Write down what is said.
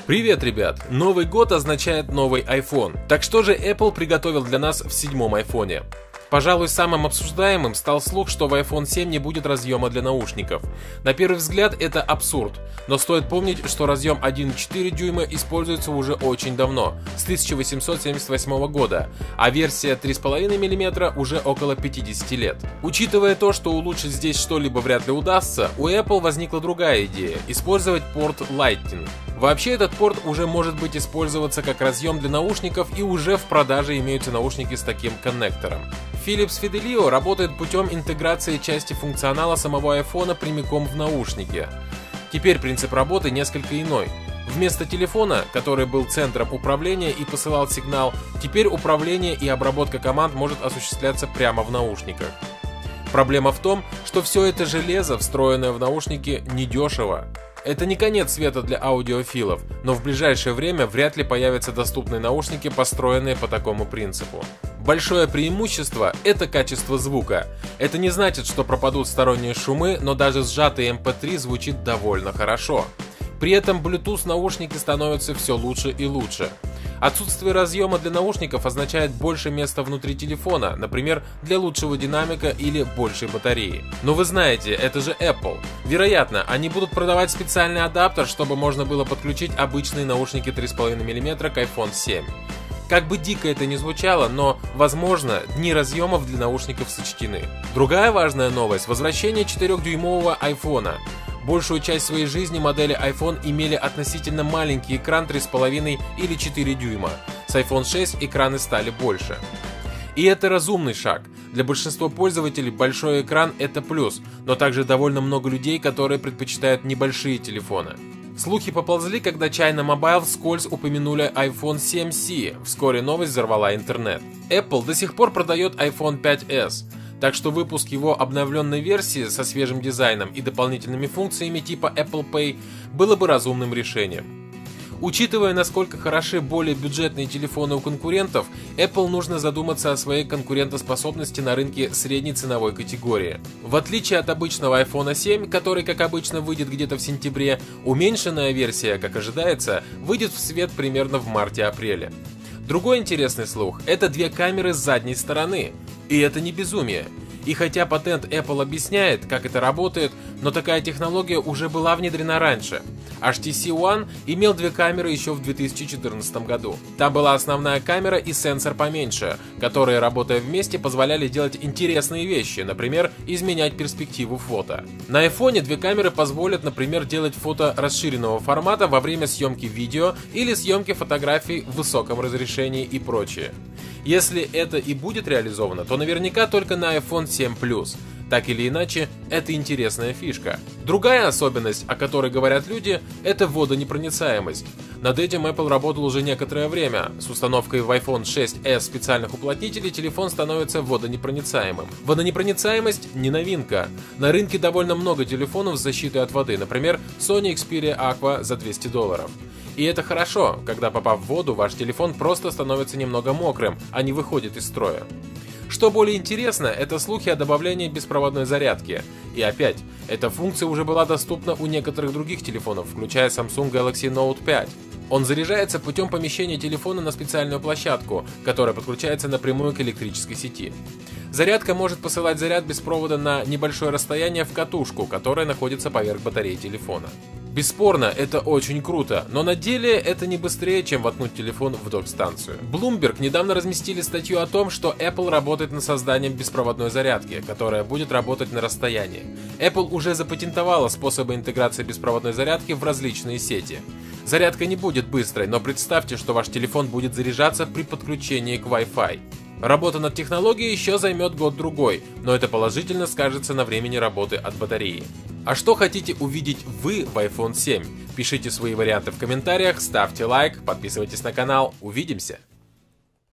Привет, ребят! Новый год означает новый iPhone. Так что же Apple приготовил для нас в седьмом iPhone? Пожалуй, самым обсуждаемым стал слух, что в iPhone 7 не будет разъема для наушников. На первый взгляд это абсурд, но стоит помнить, что разъем 1,4 дюйма используется уже очень давно, с 1878 года, а версия 3,5 мм уже около 50 лет. Учитывая то, что улучшить здесь что-либо вряд ли удастся, у Apple возникла другая идея – использовать порт Lightning. Вообще этот порт уже может быть использоваться как разъем для наушников, и уже в продаже имеются наушники с таким коннектором. Philips Fidelio работает путем интеграции части функционала самого iPhone прямиком в наушники. Теперь принцип работы несколько иной. Вместо телефона, который был центром управления и посылал сигнал, теперь управление и обработка команд может осуществляться прямо в наушниках. Проблема в том, что все это железо, встроенное в наушники, недешево. Это не конец света для аудиофилов, но в ближайшее время вряд ли появятся доступные наушники, построенные по такому принципу. Большое преимущество – это качество звука. Это не значит, что пропадут сторонние шумы, но даже сжатый MP3 звучит довольно хорошо. При этом Bluetooth наушники становятся все лучше и лучше. Отсутствие разъема для наушников означает больше места внутри телефона, например, для лучшего динамика или большей батареи. Но вы знаете, это же Apple. Вероятно, они будут продавать специальный адаптер, чтобы можно было подключить обычные наушники 3,5 мм к iPhone 7. Как бы дико это ни звучало, но, возможно, дни разъемов для наушников сочтены. Другая важная новость – возвращение 4-дюймового iPhone. Большую часть своей жизни модели iPhone имели относительно маленький экран 3,5 или 4 дюйма. С iPhone 6 экраны стали больше. И это разумный шаг. Для большинства пользователей большой экран – это плюс, но также довольно много людей, которые предпочитают небольшие телефоны. Слухи поползли, когда China Mobile вскользь упомянули iPhone 7C. Вскоре новость взорвала интернет. Apple до сих пор продает iPhone 5s. Так что выпуск его обновленной версии со свежим дизайном и дополнительными функциями типа Apple Pay было бы разумным решением. Учитывая, насколько хороши более бюджетные телефоны у конкурентов, Apple нужно задуматься о своей конкурентоспособности на рынке средней ценовой категории. В отличие от обычного iPhone 7, который, как обычно, выйдет где-то в сентябре, уменьшенная версия, как ожидается, выйдет в свет примерно в марте-апреле. Другой интересный слух – это две камеры с задней стороны. И это не безумие. И хотя патент Apple объясняет, как это работает, но такая технология уже была внедрена раньше. HTC One имел две камеры еще в 2014 году. Там была основная камера и сенсор поменьше, которые, работая вместе, позволяли делать интересные вещи, например, изменять перспективу фото. На iPhone две камеры позволят, например, делать фото расширенного формата во время съемки видео или съемки фотографий в высоком разрешении и прочее. Если это и будет реализовано, то наверняка только на iPhone 7 Plus. Так или иначе, это интересная фишка. Другая особенность, о которой говорят люди, это водонепроницаемость. Над этим Apple работал уже некоторое время. С установкой в iPhone 6s специальных уплотнителей телефон становится водонепроницаемым. Водонепроницаемость не новинка. На рынке довольно много телефонов с защитой от воды, например, Sony Xperia Aqua за $200. И это хорошо, когда, попав в воду, ваш телефон просто становится немного мокрым, а не выходит из строя. Что более интересно, это слухи о добавлении беспроводной зарядки. И опять, эта функция уже была доступна у некоторых других телефонов, включая Samsung Galaxy Note 5. Он заряжается путем помещения телефона на специальную площадку, которая подключается напрямую к электрической сети. Зарядка может посылать заряд без провода на небольшое расстояние в катушку, которая находится поверх батареи телефона. Бесспорно, это очень круто, но на деле это не быстрее, чем воткнуть телефон в док-станцию. Bloomberg недавно разместили статью о том, что Apple работает над созданием беспроводной зарядки, которая будет работать на расстоянии. Apple уже запатентовала способы интеграции беспроводной зарядки в различные сети. Зарядка не будет быстрой, но представьте, что ваш телефон будет заряжаться при подключении к Wi-Fi. Работа над технологией еще займет год-другой, но это положительно скажется на времени работы от батареи. А что хотите увидеть вы в iPhone 7? Пишите свои варианты в комментариях, ставьте лайк, подписывайтесь на канал. Увидимся!